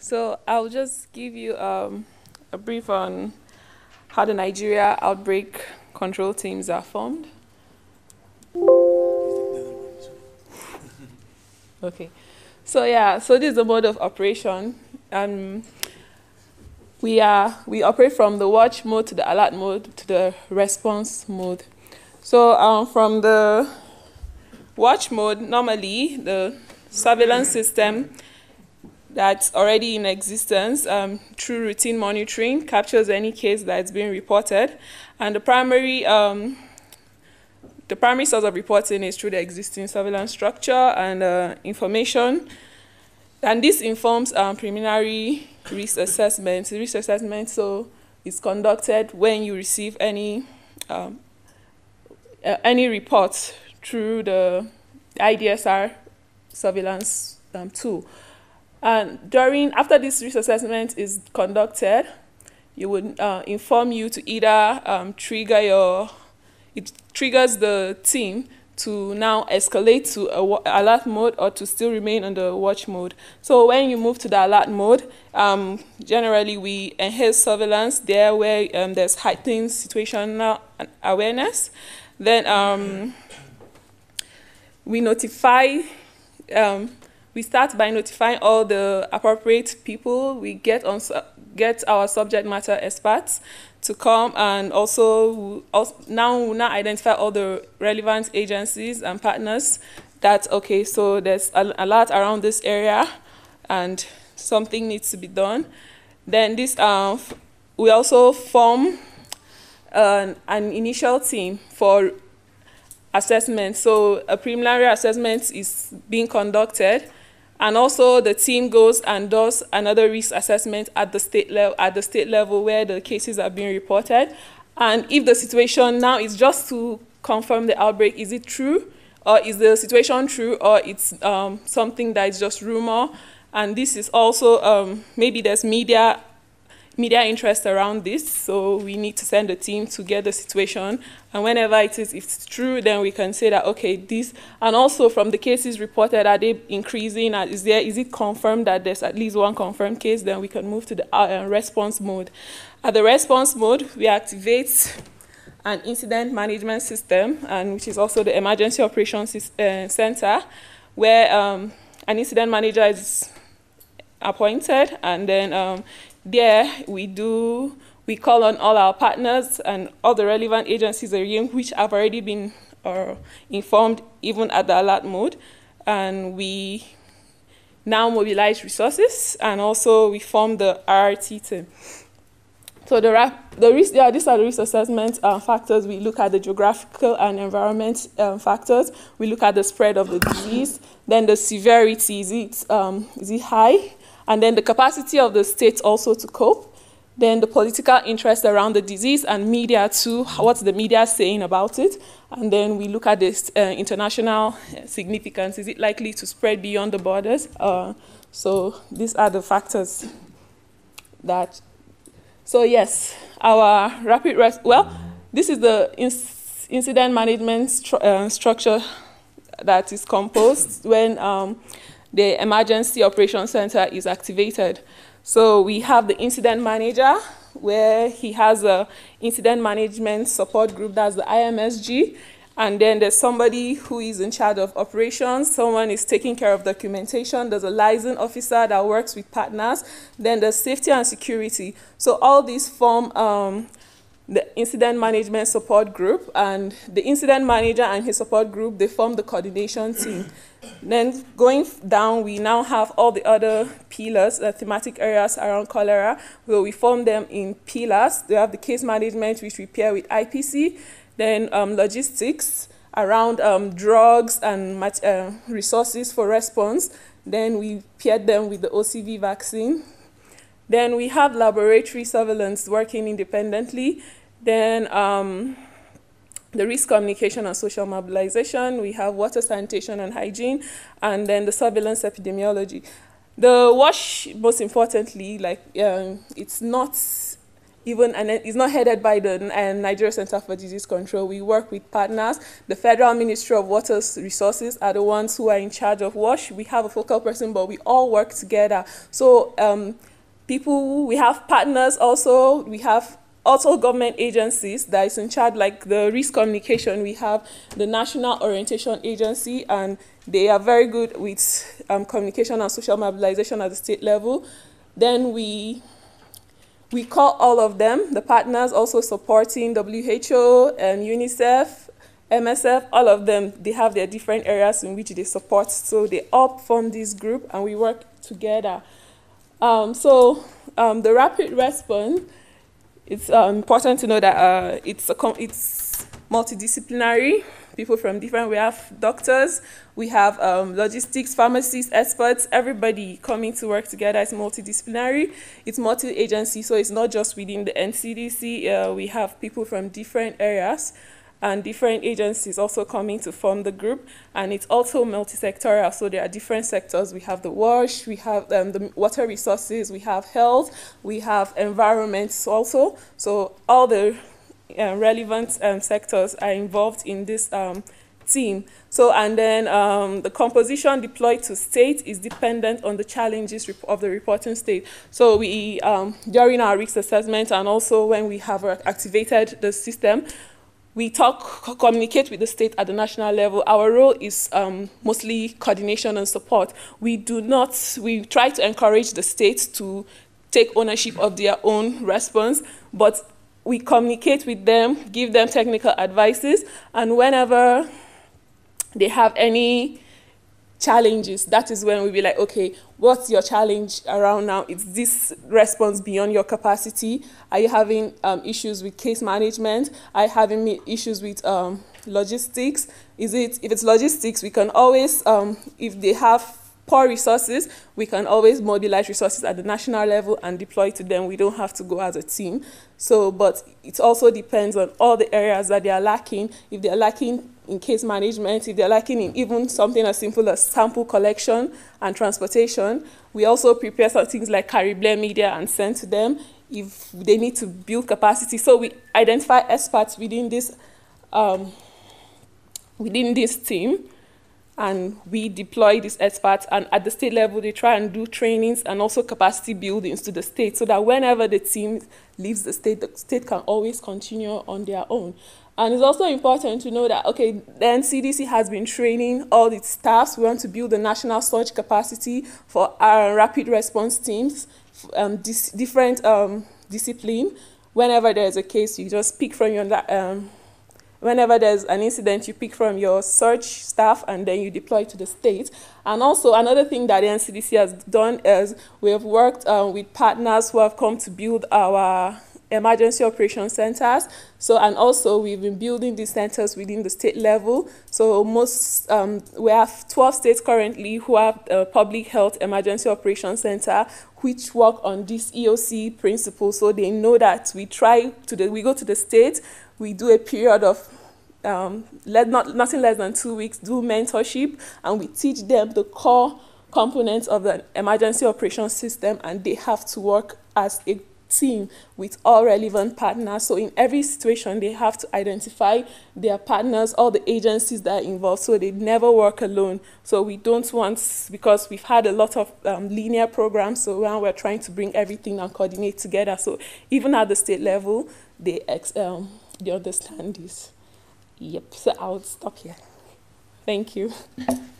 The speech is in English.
So I'll just give you a brief on how the Nigeria outbreak control teams are formed. Okay. So this is the mode of operation. We operate from the watch mode to the alert mode to the response mode. So from the watch mode, normally the surveillance system that's already in existence through routine monitoring captures any case that's being reported, and the primary source of reporting is through the existing surveillance structure and information. And this informs preliminary risk assessment. Risk assessment, so it's conducted when you receive any report through the IDSR surveillance tool. And after this risk assessment is conducted, it would inform you to either it triggers the team to now escalate to alert mode or to still remain on the watch mode. So when you move to the alert mode, generally we enhance surveillance there where there's heightened situational awareness. Then we notify, we start by notifying all the appropriate people. We get our subject matter experts to come, and also now identify all the relevant agencies and partners that, okay, so there's an alert around this area and something needs to be done. Then this, we also form an initial team for assessment. So a preliminary assessment is being conducted, and also the team goes and does another risk assessment at the state level where the cases are being reported. And if the situation now is just to confirm the outbreak, is it true, or is the situation true, or it's something that is just rumor? And this is also maybe there's media interest around this, so we need to send a team to get the situation. And whenever if it's true, then we can say that, okay, this, and also from the cases reported, are they increasing? Is it confirmed that there's at least one confirmed case? Then we can move to the response mode. At the response mode, we activate an incident management system, and which is also the emergency operations center, where an incident manager is appointed, and then there we call on all our partners and all the relevant agencies which have already been informed even at the alert mode, and we now mobilize resources, and also we form the RRT team. So these are the risk assessment factors. We look at the geographical and environment factors. We look at the spread of the disease, then the severity, is it high? And then the capacity of the state also to cope. Then the political interest around the disease, and media too, what's the media saying about it. And then we look at this international significance. Is it likely to spread beyond the borders? So these are the factors that, so yes, our this is the incident management structure that is composed when the emergency operations center is activated. So we have the incident manager, where he has a incident management support group, that's the IMSG, and then there's somebody who is in charge of operations, someone is taking care of documentation, there's a liaison officer that works with partners, then there's safety and security. So all these form the incident management support group, and the incident manager and his support group, they form the coordination team. Then going down, we now have all the other pillars, the thematic areas around cholera, where we form them in pillars. They have the case management, which we pair with IPC, then logistics around drugs and resources for response. Then we paired them with the OCV vaccine. Then we have laboratory surveillance working independently. Then the risk communication and social mobilization. We have water, sanitation, and hygiene. And then the surveillance epidemiology. The WASH, most importantly, it's not and it's not headed by the Nigeria Center for Disease Control. We work with partners. The Federal Ministry of Water Resources are the ones who are in charge of WASH. We have a focal person, but we all work together. So we have partners also. We have also government agencies that is in charge, like the risk communication. We have the National Orientation Agency, and they are very good with communication and social mobilization at the state level. Then we call all of them, the partners also supporting WHO and UNICEF, MSF, all of them, they have their different areas in which they support. So they all form this group and we work together. The rapid response, it's important to know that it's multidisciplinary. People from different, we have doctors, we have logistics, pharmacists, experts, everybody coming to work together. It's multidisciplinary, it's multi-agency, so it's not just within the NCDC. We have people from different areas and different agencies also coming to form the group, and it's also multi-sectoral, so there are different sectors. We have the WASH, we have the water resources, we have health, we have environment also, so all the relevant sectors are involved in this team. So, and then the composition deployed to state is dependent on the challenges of the reporting state. So we, during our risk assessment and also when we have activated the system, we communicate with the state at the national level. Our role is mostly coordination and support. We try to encourage the states to take ownership of their own response, but we communicate with them, give them technical advices, and whenever they have any challenges, that is when we be like, okay, what's your challenge around now? Is this response beyond your capacity? Are you having issues with case management? Are you having issues with logistics? If it's logistics, we can always, if they have poor resources, we can always mobilize resources at the national level and deploy to them. We don't have to go as a team. So, but it also depends on all the areas that they are lacking. If they are lacking in case management, if they're lacking in even something as simple as sample collection and transportation, we also prepare some things like carry-blare media and send to them if they need to build capacity. So we identify experts within this team, and we deploy these experts, and at the state level, they try and do trainings and also capacity buildings to the state so that whenever the team leaves the state can always continue on their own. And it's also important to know that, okay, the NCDC has been training all its staffs. We want to build a national surge capacity for our rapid response teams, different discipline. Whenever there's a case, you just pick from your whenever there's an incident, you pick from your search staff and then you deploy to the state. And also another thing that the NCDC has done is we have worked with partners who have come to build our emergency operation centers. So, and also we've been building these centers within the state level. So we have 12 states currently who have a public health emergency operation center which work on this EOC principle. So they know that we go to the state, we do a period of nothing less than 2 weeks, do mentorship, and we teach them the core components of the emergency operation system, and they have to work as a team with all relevant partners. So in every situation, they have to identify their partners, all the agencies that are involved, so they never work alone. So we don't want, because we've had a lot of linear programs, so now we're trying to bring everything and coordinate together. So even at the state level, they understand this. Yep, so I'll stop here. Thank you.